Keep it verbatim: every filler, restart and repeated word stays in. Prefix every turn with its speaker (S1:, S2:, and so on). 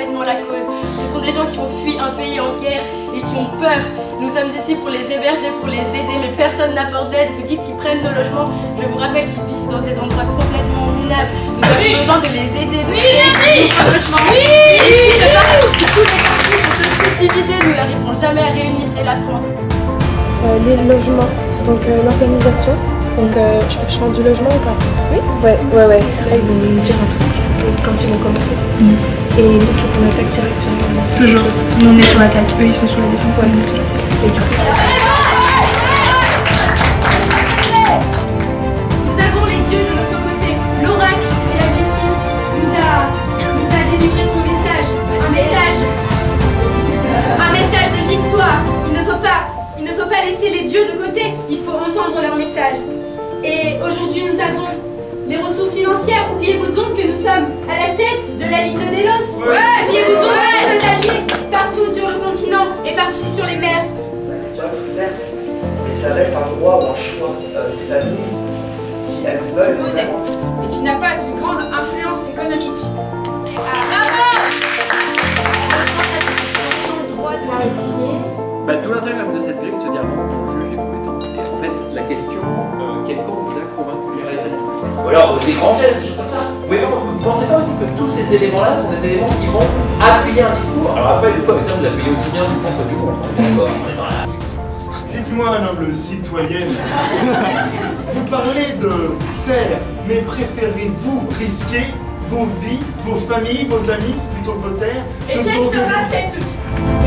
S1: parfaitement la cause. Ce sont des gens qui ont fui un pays en guerre et qui ont peur. Nous sommes ici pour les héberger, pour les aider, mais personne n'apporte d'aide. Vous dites qu'ils prennent nos logements. Je vous rappelle qu'ils vivent dans des endroits complètement minables. Nous avons oui. besoin de les aider, de
S2: oui,
S1: créer
S2: oui,
S1: des logements.
S2: Oui.
S1: Et ici, je pense que tous les quartiers sont aussi divisés. Nous n'arriverons jamais à réunifier la France.
S3: Euh, les logements, donc euh, l'organisation. Donc euh, je peux prendre du logement ou pas? Oui. Ouais, ouais, ouais. Là, ils vont nous dire un truc quand ils vont commencer. Mmh. Et il faut qu'on attaque directement.
S4: Toujours. Nous on est sur l'attaque, eux ils sont sur la défense. Ouais.
S3: Et du coup...
S5: Nous avons les dieux de notre côté. L'oracle et la victime nous a, nous a délivré son message. Un message. Un message de victoire. Il ne faut pas, il ne faut pas laisser les dieux de côté. Il faut entendre leur message. Et aujourd'hui nous avons les ressources financières. Oubliez-vous donc que nous sommes à la tête de la Ligue de Délos. Ouais. Oubliez-vous donc que nos alliés partout sur le continent et partout sur les mers.
S6: Certes, mais ça reste un droit ou un choix. Euh, ces familles, si elles veulent.
S2: Mais qui n'a pas une grande influence économique.
S7: Bah, tout l'intérêt de cette règle, c'est de se dire bon, on juge les compétences. Et en fait, la question, euh, quel camp vous a convaincu? Ou alors des grands gestes, des choses comme ça. Oui, mais vous ne pensez pas aussi que tous ces éléments-là sont des éléments qui vont appuyer un discours? Alors après, du coup, avec ça, vous appuyez aussi bien du contre du contre. D'accord, on est dans la...
S8: Dites-moi, noble citoyenne, vous parlez de terre, mais préférez-vous risquer vos vies, vos familles, vos amis, plutôt que vos terres?
S2: Et quelle sera cette...